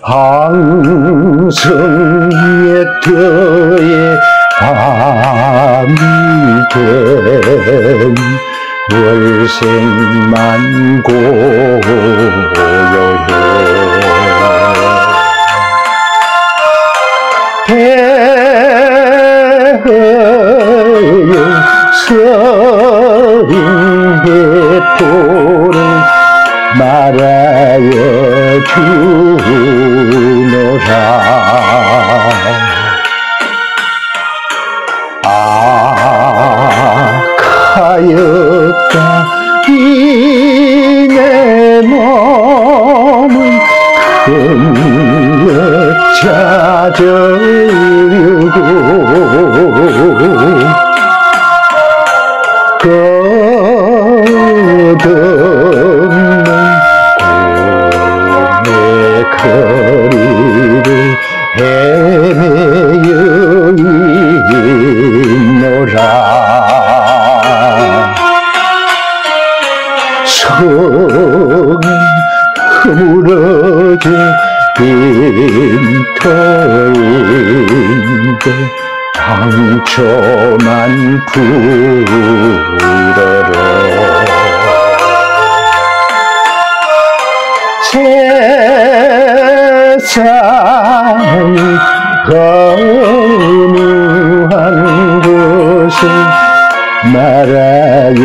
항성의 터에 밤이 된 월생만 고요해 배의 서린 해포를 말아여 주노라 악하였다 이 내 몸은 흘러 찾으려고 끝없는 꿈의 거리를 헤매여 있노라 성은 흐물어져 빈터인데 당초만 불어라 세상이 허무한 곳에 말아여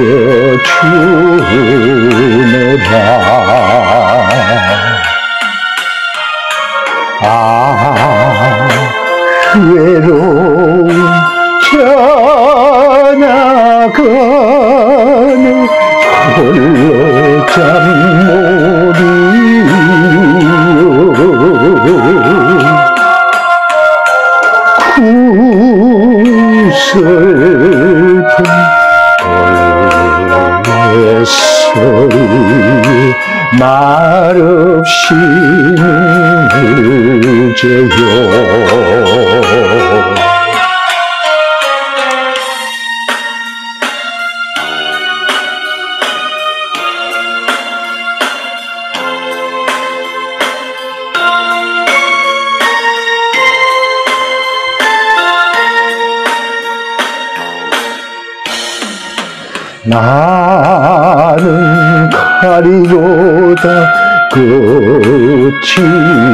주노라 외로운 떠나가는 홀로 잠못이요 구슬픈 돌의 소리에 말없이 울제요 나는 가리로다 끝이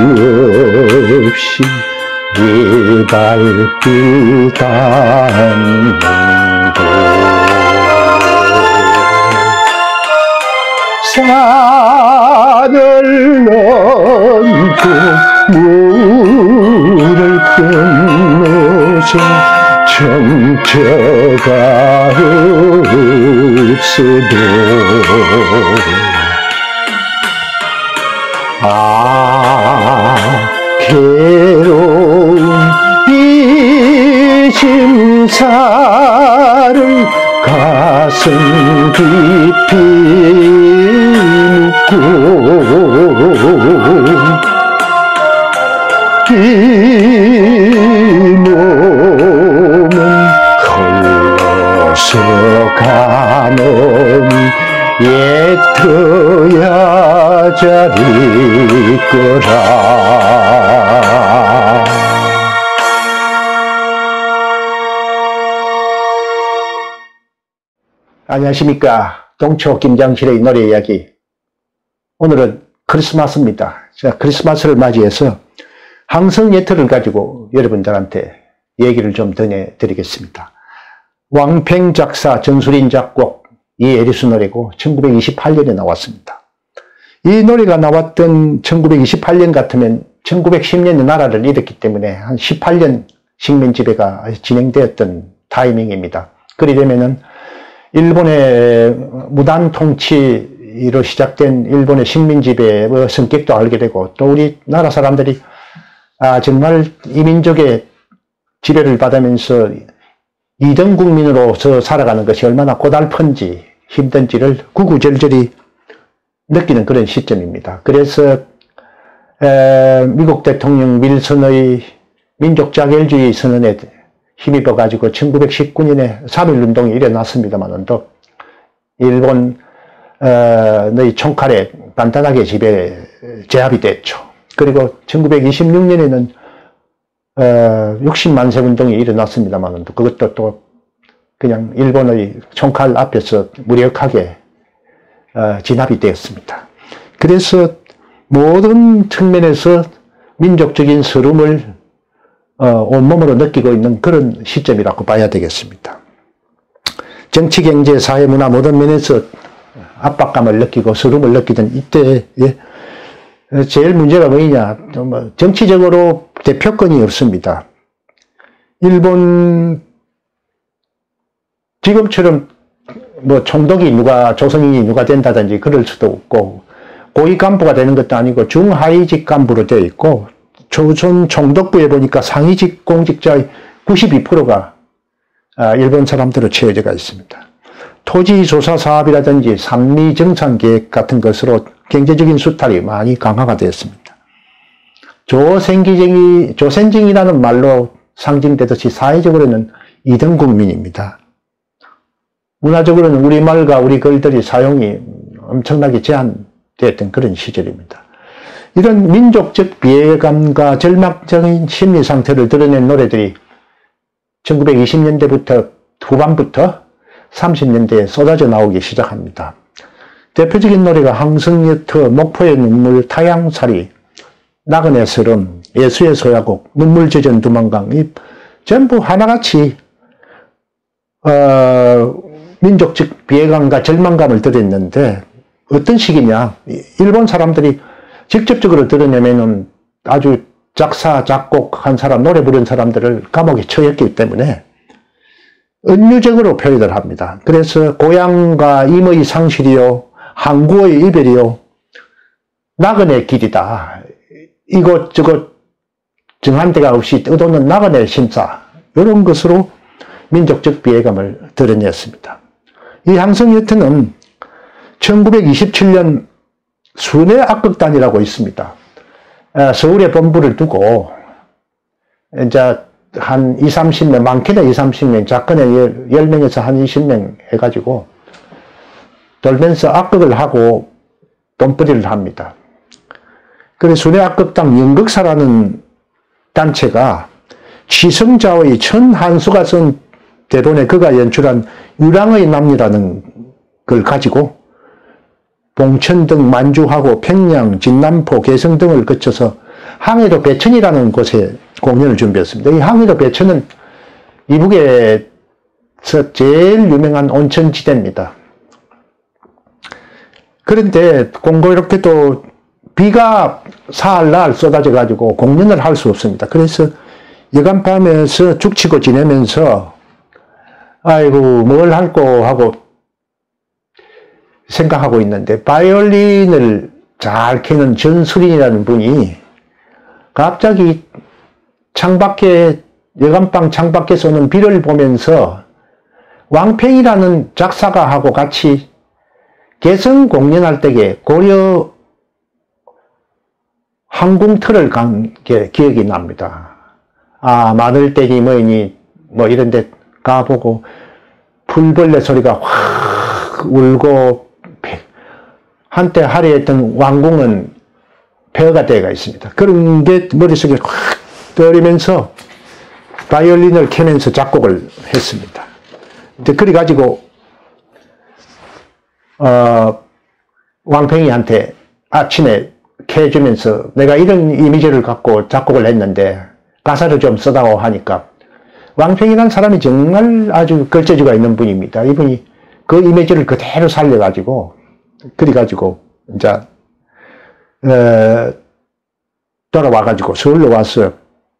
없이 네 발길 닿는다 산을 넘고 물을 건너서 정처가 없어도 괴로운 이 심사를 가슴 깊이 묻고 이 몸은 흘러서 가는 예터야 자리 거라 안녕하십니까. 동초 김장실의 노래 이야기. 오늘은 크리스마스입니다. 제가 크리스마스를 맞이해서 항성예터를 가지고 여러분들한테 얘기를 좀 전해드리겠습니다. 왕팽 작사, 정수린 작곡, 이에리스 노래고 1928년에 나왔습니다. 이 노래가 나왔던 1928년 같으면 1910년에 나라를 잃었기 때문에 한 18년 식민지배가 진행되었던 타이밍입니다. 그러려면은 일본의 무단 통치로 시작된 일본의 식민지배의 성격도 알게 되고 또 우리나라 사람들이 정말 이민족의 지배를 받으면서 2등 국민으로서 살아가는 것이 얼마나 고달픈지 힘든지를 구구절절히 느끼는 그런 시점입니다. 그래서 미국 대통령 윌슨의 민족자결주의 선언에 힘입어가지고 1919년에 3.1운동이 일어났습니다만 또 일본의 총칼에 단단하게 제압이 됐죠. 그리고 1926년에는 60만 세 운동이 일어났습니다만 그것도 또 그냥 일본의 총칼 앞에서 무력하게 진압이 되었습니다. 그래서 모든 측면에서 민족적인 서름을 온몸으로 느끼고 있는 그런 시점이라고 봐야 되겠습니다. 정치, 경제, 사회, 문화 모든 면에서 압박감을 느끼고 서름을 느끼던 이때에 제일 문제가 뭐냐, 정치적으로 대표권이 없습니다. 일본 지금처럼 뭐 총독이 누가 조선인이 누가 된다든지 그럴 수도 없고 고위 간부가 되는 것도 아니고 중하위직 간부로 되어 있고 조선 총독부에 보니까 상위직 공직자의 92%가 일본 사람들로 채워져 있습니다. 토지 조사 사업이라든지 산미 정산 계획 같은 것으로 경제적인 수탈이 많이 강화가 되었습니다. 조센징이라는 말로 상징되듯이 사회적으로는 2등 국민입니다. 문화적으로는 우리말과 우리 글들이 사용이 엄청나게 제한되었던 그런 시절입니다. 이런 민족적 비애감과 절망적인 심리 상태를 드러낸 노래들이 1920년대부터 후반부터 30년대에 쏟아져 나오기 시작합니다. 대표적인 노래가 항성여터, 목포의 눈물, 타양살이, 나그네 서름, 예수의 소야곡, 눈물 젖은 두만강, 이 전부 하나같이 민족적 비애감과 절망감을 드렸는데 어떤 식이냐, 일본 사람들이 직접적으로 드러내면은 아주 작사, 작곡한 사람, 노래 부른 사람들을 감옥에 처했기 때문에 은유적으로 표현을 합니다. 그래서 고향과 임의 상실이요, 항구의 이별이요, 나그네 길이다. 이곳저곳 정한 데가 없이 떠도는 나그네 심사, 이런 것으로 민족적 비애감을 드러냈습니다. 이 항성여터는 1927년 순회 악극단이라고 있습니다. 서울에 본부를 두고 이제 한 20-30명, 많게는 20-30명, 작게는 10명에서 한 20명 해가지고 돌면서 악극을 하고 돈벌이를 합니다. 그래서 순회 악극단 연극사라는 단체가 취성자의 천한수가 쓴 대본에 그가 연출한 유랑의 남녀라는 걸 가지고 봉천 등 만주하고 평양, 진남포, 개성 등을 거쳐서 항해도 배천이라는 곳에 공연을 준비했습니다. 이 항해도 배천은 이북에서 제일 유명한 온천지대입니다. 그런데 공교롭게도 비가 사흘날 쏟아져 가지고 공연을 할 수 없습니다. 그래서 여간밤에서 죽치고 지내면서 아이고 뭘 할꼬 하고 생각하고 있는데 바이올린을 잘 캐는 전수린이라는 분이 갑자기 창밖에, 여간방 창밖에서 오는 비를 보면서 왕팽이라는 작사가하고 같이 개성 공연할 때에 고려 항공틀을 간 게 기억이 납니다. 아, 마늘떼기 뭐니 뭐 이런 데 가보고 풀벌레 소리가 확 울고 한때 화려했던 왕궁은 폐허가 되어 있습니다. 그런 게 머릿속에 확 떠오르면서 바이올린을 켜면서 작곡을 했습니다. 그래가지고 왕팽이한테 아침에 캐주면서 내가 이런 이미지를 갖고 작곡을 했는데 가사를 좀 써다오 하니까 왕팽이라는 사람이 정말 아주 걸재주가 있는 분입니다. 이분이 그 이미지를 그대로 살려가지고 그래가지고 이제 돌아와가지고 서울로 와서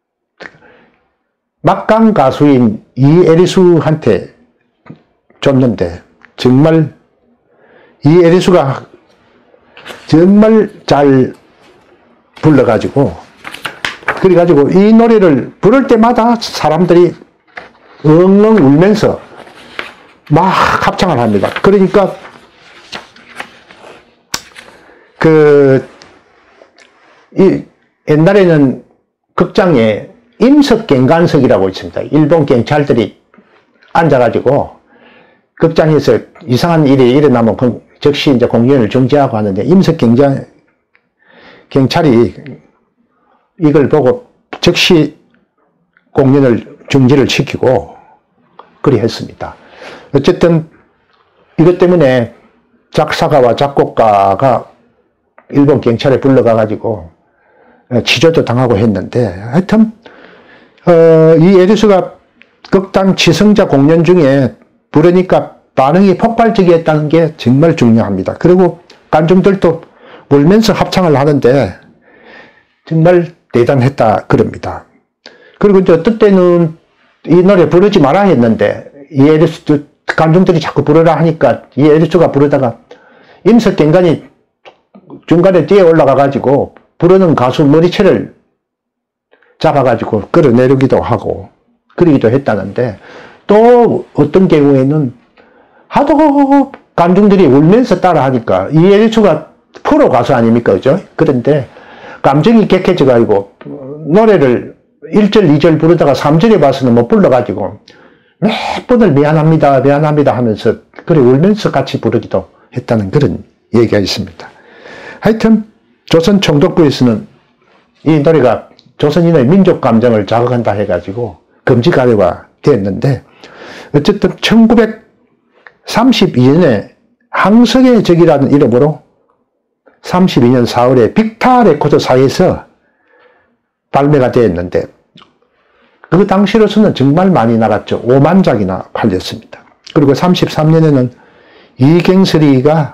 막강 가수인 이애리수한테 줬는데 정말 이애리수가 정말 잘 불러가지고 그래가지고 이 노래를 부를 때마다 사람들이 엉엉 울면서 막 합창을 합니다. 그러니까 옛날에는 극장에 임석경관석이라고 있습니다. 일본 경찰들이 앉아가지고 극장에서 이상한 일이 일어나면 즉시 이제 공연을 중지하고 하는데 임석경찰이 이걸 보고 즉시 공연을 중지를 시키고 그리 했습니다. 어쨌든 이것 때문에 작사가와 작곡가가 일본 경찰에 불러가가지고 취조도 당하고 했는데, 하여튼 이 에리수가 극단 지성자 공연 중에 부르니까 반응이 폭발적이었다는 게 정말 중요합니다. 그리고 관중들도 울면서 합창을 하는데 정말 대단했다 그럽니다. 그리고 이제 어떤 때는 이 노래 부르지 마라 했는데 이 에리수 관중들이 자꾸 부르라 하니까 이 에리수가 부르다가 임석경관이 중간에 뛰어 올라가가지고 부르는 가수 머리채를 잡아가지고 끌어내리기도 하고 그러기도 했다는데, 또 어떤 경우에는 하도 관중들이 울면서 따라하니까 이 에리수가 프로 가수 아닙니까, 그죠? 그런데 감정이 격해져가지고 노래를 1절, 2절 부르다가 3절에 봐서는 못 불러가지고 몇 번을 미안합니다, 미안합니다 하면서 그래 울면서 같이 부르기도 했다는 그런 얘기가 있습니다. 하여튼 조선 총독부에서는 이 노래가 조선인의 민족 감정을 자극한다 해가지고 금지 가요가 됐는데, 어쨌든 1932년에 항석의 적이라는 이름으로 32년 4월에 빅타 레코드사에서 발매가 되었는데, 그 당시로서는 정말 많이 나갔죠. 5만 장이나 팔렸습니다. 그리고 33년에는 이경설이가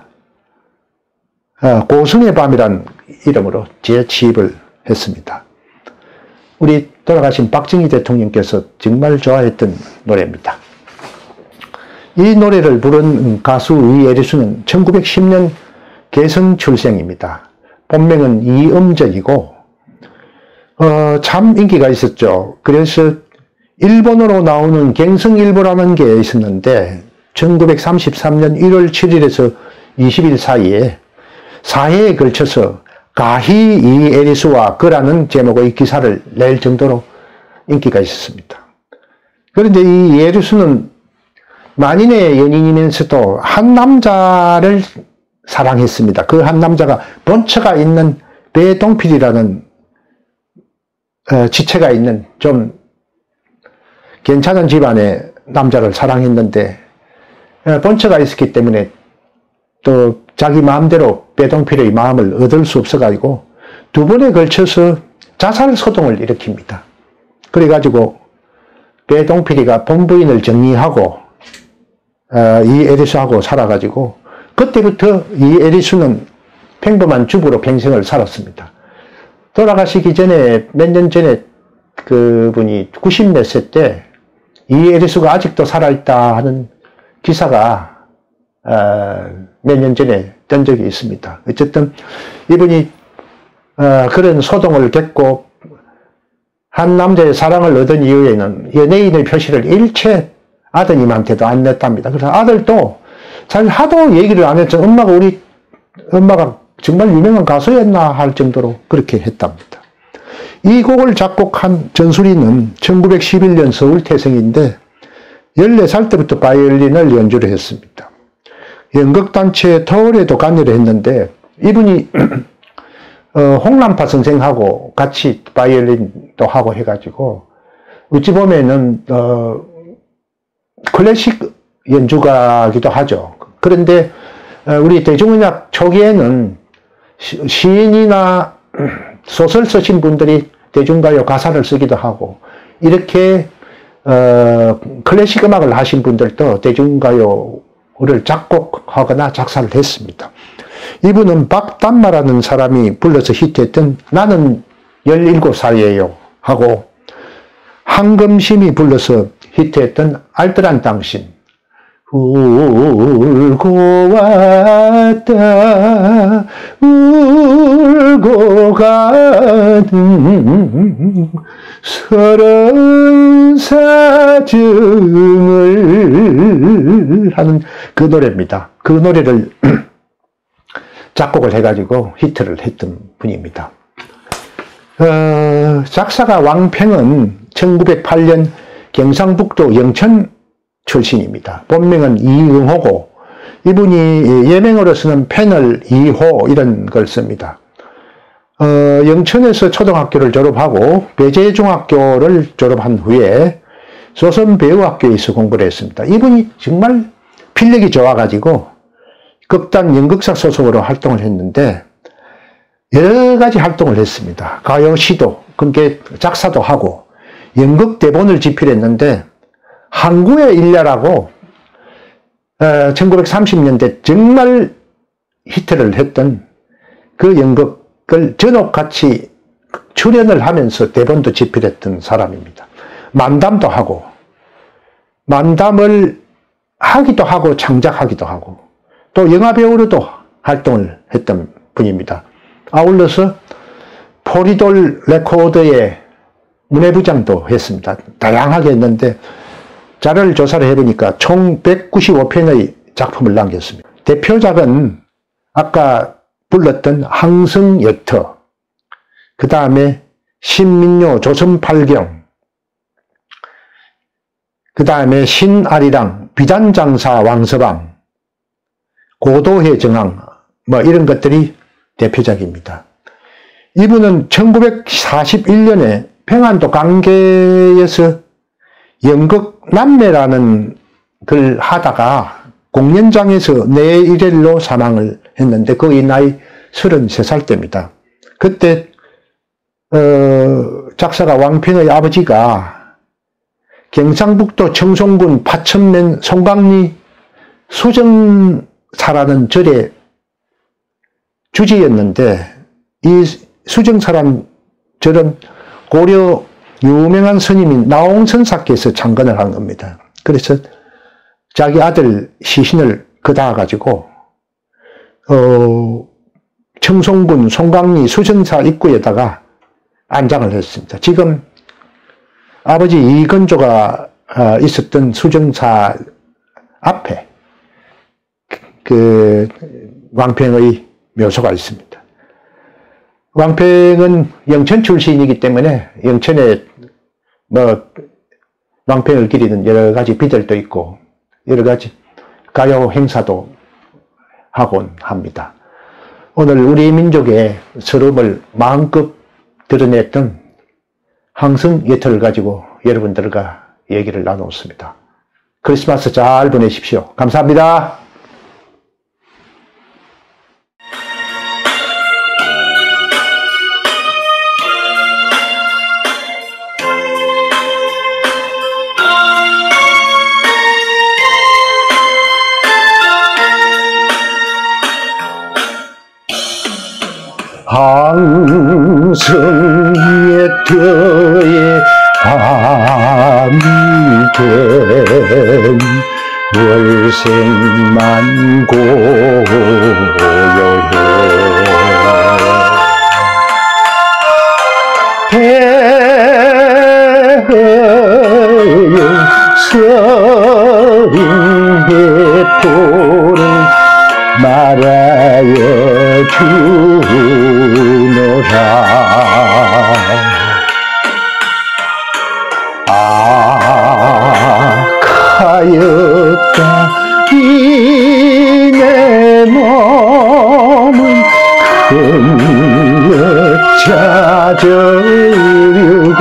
고승의 밤이란 이름으로 재취입을 했습니다. 우리 돌아가신 박정희 대통령께서 정말 좋아했던 노래입니다. 이 노래를 부른 가수 이에리수는 1910년 개성 출생입니다. 본명은 이음적이고 참 인기가 있었죠. 그래서 일본어로 나오는 갱성일보라는 게 있었는데 1933년 1월 7일에서 20일 사이에 4회에 걸쳐서 가히 이에리수와 그라는 제목의 기사를 낼 정도로 인기가 있었습니다. 그런데 이 이에리수는 만인의 연인이면서도 한 남자를 사랑했습니다. 그 한 남자가 본처가 있는 배동필이라는 지체가 있는 좀 괜찮은 집안의 남자를 사랑했는데, 본처가 있었기 때문에 또 자기 마음대로 배동필의 마음을 얻을 수 없어가지고 두 번에 걸쳐서 자살 소동을 일으킵니다. 그래가지고 배동필이가 본부인을 정리하고 이 에리수하고 살아가지고 그때부터 이 에리수는 평범한 주부로 평생을 살았습니다. 돌아가시기 전에 몇 년 전에 그분이 90몇 세 때 이 에리수가 아직도 살아있다 하는 기사가 몇 년 전에 뜬 적이 있습니다. 어쨌든 이분이 그런 소동을 겪고 한 남자의 사랑을 얻은 이후에는 연예인의 표시를 일체 아드님한테도 안 냈답니다. 그래서 아들도 잘 하도 얘기를 안 했죠. 엄마가 정말 유명한 가수였나 할 정도로 그렇게 했답니다. 이 곡을 작곡한 전수리는 1911년 서울 태생인데 14살 때부터 바이올린을 연주를 했습니다. 연극단체 터울에도 관여를 했는데 이분이 홍남파 선생하고 같이 바이올린도 하고 해가지고 어찌 보면은 클래식 연주가기도 하죠. 그런데 우리 대중음악 초기에는 시인이나 소설 쓰신 분들이 대중가요 가사를 쓰기도 하고 이렇게 클래식 음악을 하신 분들도 대중가요를 작곡하거나 작사를 했습니다. 이분은 박담마라는 사람이 불러서 히트했던 나는 17살이에요 하고 한금심이 불러서 히트했던 알뜰한 당신, 울고 왔다 울고 가는 서러운 사정을 하는 그 노래입니다. 그 노래를 작곡을 해가지고 히트를 했던 분입니다. 작사가 왕팽은 1908년 경상북도 영천 출신입니다. 본명은 이응호고 이분이 예명으로서는 패널 2호 이런 걸 씁니다. 영천에서 초등학교를 졸업하고 배재중학교를 졸업한 후에 조선배우학교에서 공부를 했습니다. 이분이 정말 필력이 좋아가지고 극단 연극사 소속으로 활동을 했는데 여러 가지 활동을 했습니다. 가요 시도, 그게 작사도 하고 연극 대본을 집필했는데 항구의 일야라고 1930년대 정말 히트를 했던 그 연극을 전옥같이 출연을 하면서 대본도 집필했던 사람입니다. 만담도 하고 만담을 하기도 하고 창작하기도 하고 또 영화배우로도 활동을 했던 분입니다. 아울러서 포리돌 레코드의 문예부장도 했습니다. 다양하게 했는데 자료를 조사를 해보니까 총 195편의 작품을 남겼습니다. 대표작은 아까 불렀던 항성여터, 그 다음에 신민요 조선팔경, 그 다음에 신아리랑, 비단장사 왕서방, 고도해 정황, 뭐 이런 것들이 대표작입니다. 이분은 1941년에 평안도 강계에서 연극 남매라는 걸 하다가 공연장에서 뇌일혈로 사망을 했는데 거의 나이 33살 때입니다. 그때 작사가 왕평의 아버지가 경상북도 청송군 파천면 송강리 수정사라는 절의 주지였는데 이 수정사라는 절은 고려 유명한 스님인 나홍선사께서 창건을 한 겁니다. 그래서 자기 아들 시신을 거다 가지고 청송군 송강리 수정사 입구에다가 안장을 했습니다. 지금 아버지 이건조가 있었던 수정사 앞에 그 왕평의 묘소가 있습니다. 왕평은 영천 출신이기 때문에 영천에 뭐 왕평을 기리는 여러 가지 비들도 있고 여러 가지 가요 행사도 하곤 합니다. 오늘 우리 민족의 서름을 마음껏 드러냈던 항성여터를 가지고 여러분들과 얘기를 나눴습니다. 크리스마스 잘 보내십시오. 감사합니다. 항성여터의 밤이 된 월생만 고요해 배의 서인해포는 말하여 주노라. 악하였다 이 내 몸은 흘러 찾으려고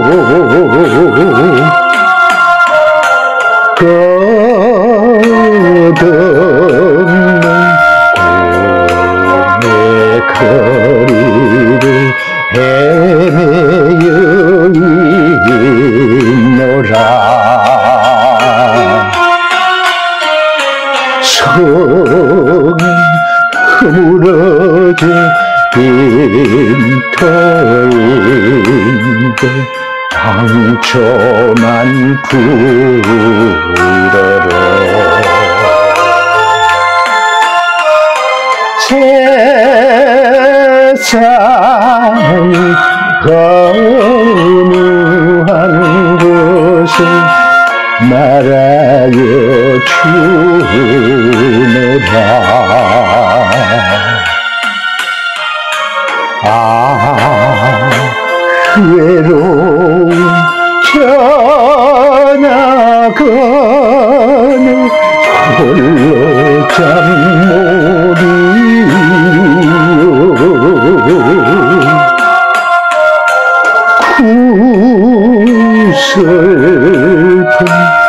끝없는 꿈의 거리를 헤매여 있노라. 성은 흐물어져 빈터인데 당초만 불어라. 세상이 허무한 것은 말하여 주노라. 외로운 전하거는 홀로 잠 못 이루어 슬픈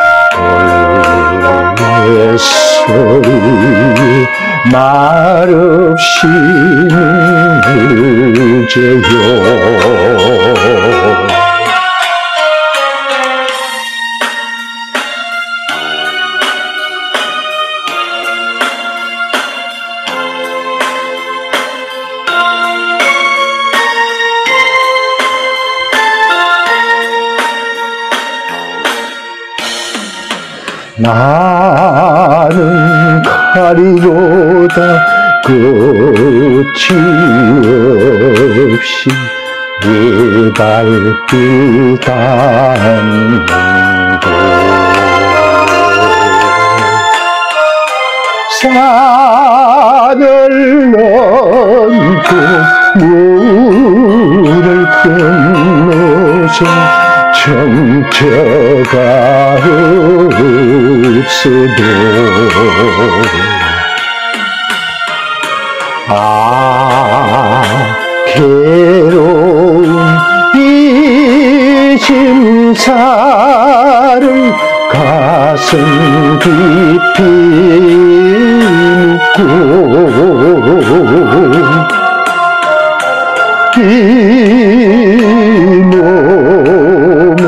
골의 소리 말없이 눈을 져요. 나는 칼이로다 끝이 없이 네 발길 닿는도 산을 넘고 물을 건너서 정처가 없어도 괴로운 이 심사를 가슴 깊이 묻고 이 몸은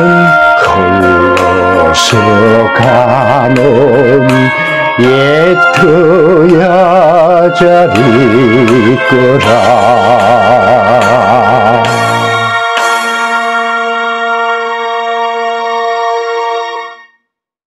흘러서 가는 예터야 자리 거라.